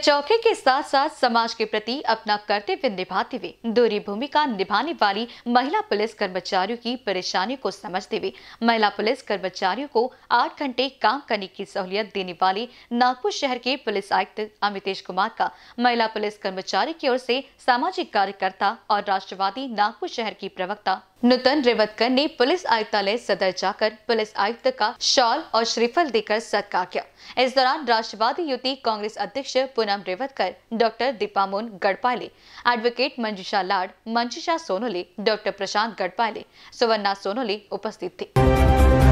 चौकी के साथ साथ समाज के प्रति अपना कर्तव्य निभाते हुए दोहरी भूमिका निभाने वाली महिला पुलिस कर्मचारियों की परेशानी को समझते हुए महिला पुलिस कर्मचारियों को 8 घंटे काम करने की सहूलियत देने वाले नागपुर शहर के पुलिस आयुक्त अमितेश कुमार का महिला पुलिस कर्मचारी की ओर से सामाजिक कार्यकर्ता और राष्ट्रवादी नागपुर शहर की प्रवक्ता नूतन रेवतकर ने पुलिस आयुक्तालय सदर जाकर पुलिस आयुक्त का शॉल और श्रीफल देकर सत्कार किया। इस दौरान राष्ट्रवादी युति कांग्रेस अध्यक्ष Poonam Revatkar, doctor Deepamon Gadpale, advocate Manjusha Lad, Manjusha सोनोले, doctor प्रशांत गढ़पाले, सुवर्णा सोनोले उपस्थित थे।